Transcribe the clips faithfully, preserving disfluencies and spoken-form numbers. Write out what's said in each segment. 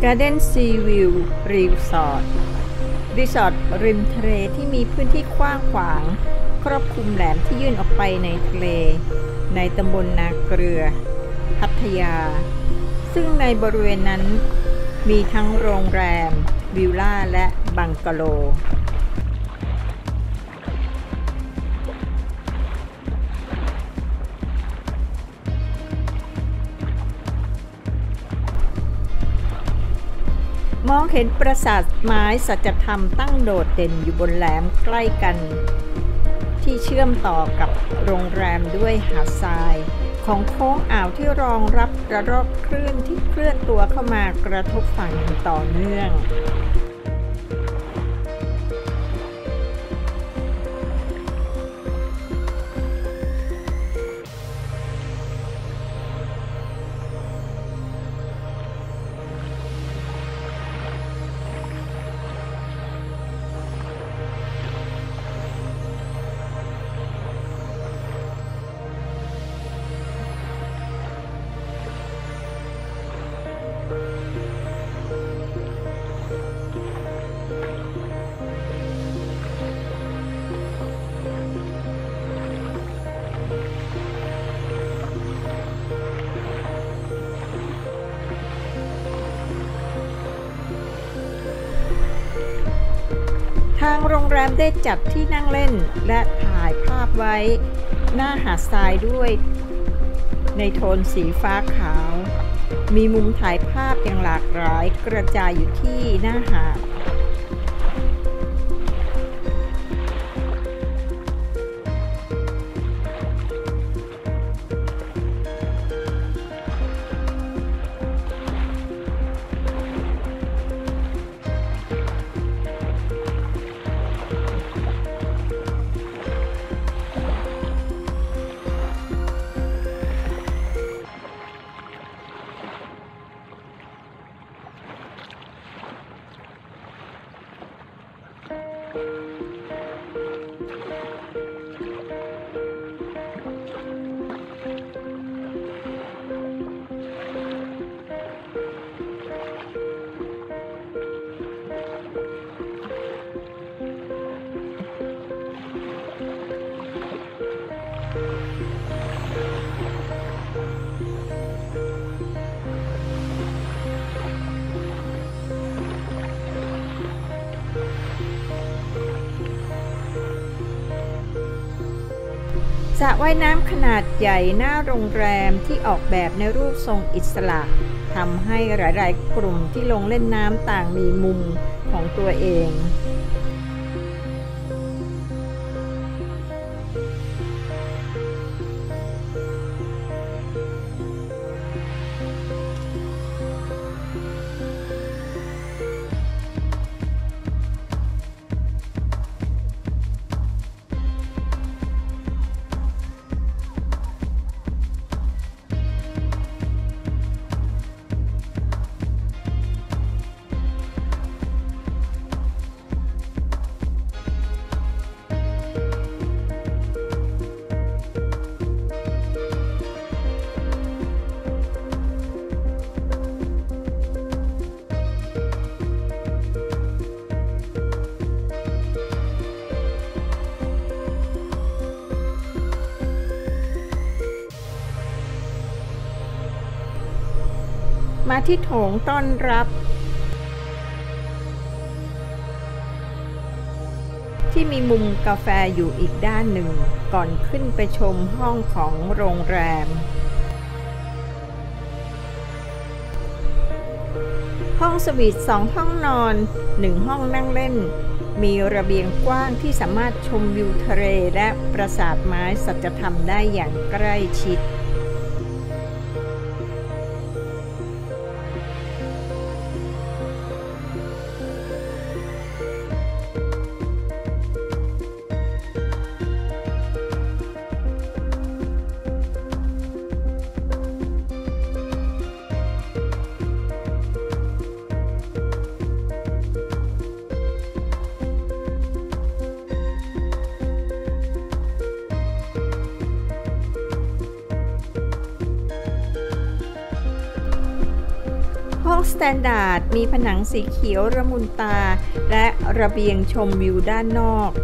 Garden Sea View Resort รีสอร์ทริมทะเลที่มีพื้นที่กว้างขวางครอบคลุมแหลมที่ยื่นออกไปในทะเลในตำบลนาเกลือพัทยาซึ่งในบริเวณนั้นมีทั้งโรงแรมวิลล่าและบังกะโลมองเห็นปราสาทไม้สัจธรรมตั้งโดดเด่นอยู่บนแหลมใกล้กันที่เชื่อมต่อกับโรงแรมด้วยหาดทรายของโค้งอ่าวที่รองรับระลอกคลื่นที่เคลื่อนตัวเข้ามากระทบฝั่งอย่างต่อเนื่องทางโรงแรมได้จัดที่นั่งเล่นและถ่ายภาพไว้หน้าหาดทรายด้วยในโทนสีฟ้าขาวมีมุมถ่ายภาพอย่างหลากหลายกระจายอยู่ที่หน้าหาดสระว่ายน้ำขนาดใหญ่หน้าโรงแรมที่ออกแบบในรูปทรงอิสระทำให้หลายๆกลุ่มที่ลงเล่นน้ำต่างมีมุมของตัวเองมาที่โถงต้อนรับที่มีมุมกาแฟอยู่อีกด้านหนึ่งก่อนขึ้นไปชมห้องของโรงแรมห้องสวีทสองห้องนอนหนึ่งห้องนั่งเล่นมีระเบียงกว้างที่สามารถชมวิวทะเลและปราสาทไม้สัจธรรมได้อย่างใกล้ชิดแตนดาร์ดมีผนังสีเขียวระมุนตาและระเบียงชมวิวด้านนอก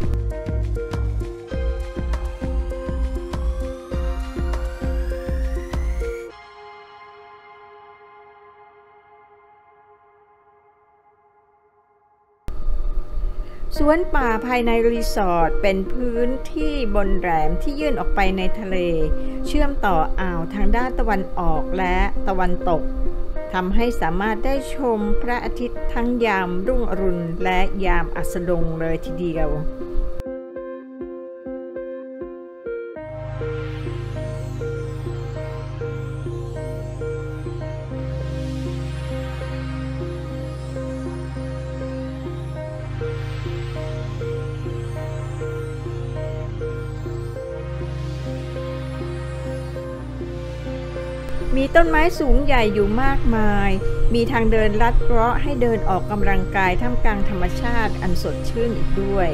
สวนป่าภายในรีสอร์ทเป็นพื้นที่บนแหลมที่ยื่นออกไปในทะเลเชื่อมต่ออ่าวทางด้านตะวันออกและตะวันตกทำให้สามารถได้ชมพระอาทิตย์ทั้งยามรุ่งอรุณและยามอัสดงเลยทีเดียวมีต้นไม้สูงใหญ่อยู่มากมาย มีทางเดินลัดเลาะให้เดินออกกำลังกายท่ามกลางธรรมชาติอันสดชื่นอีกด้วย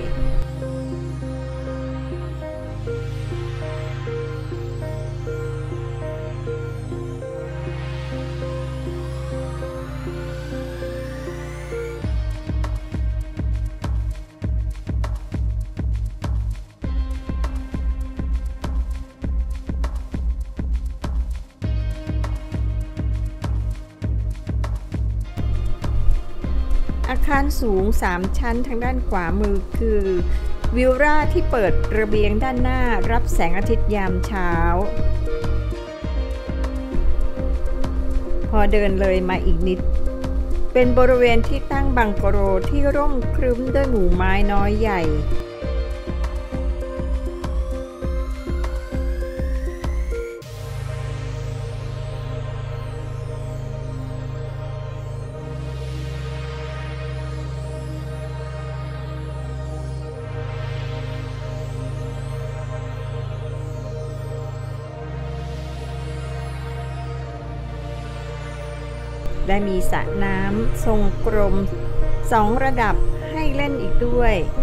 อาคารสูงสามชั้นทางด้านขวามือคือวิลล่าที่เปิดระเบียงด้านหน้ารับแสงอาทิตย์ยามเช้าพอเดินเลยมาอีกนิดเป็นบริเวณที่ตั้งบังกะโรที่ร่มครึ้มด้วยหมู่ไม้น้อยใหญ่และมีสระน้ำทรงกลมสองระดับให้เล่นอีกด้วย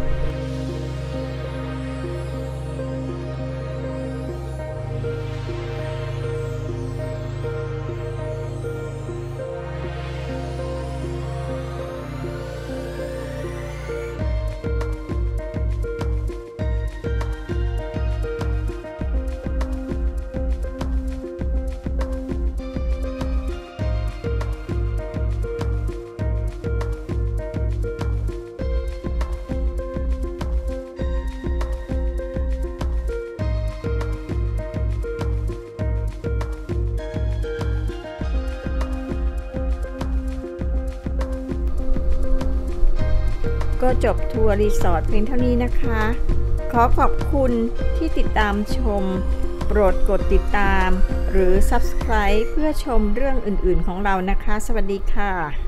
ก็จบทัวร์รีสอร์ทเพียงเท่านี้นะคะ ขอขอบคุณที่ติดตามชมโปรดกดติดตามหรือ ซับสไครบ์ เพื่อชมเรื่องอื่นๆของเรานะคะสวัสดีค่ะ